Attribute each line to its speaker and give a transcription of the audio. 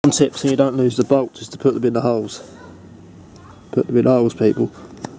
Speaker 1: One tip so you don't lose the bolts is to put them in the holes. Put them in holes, people.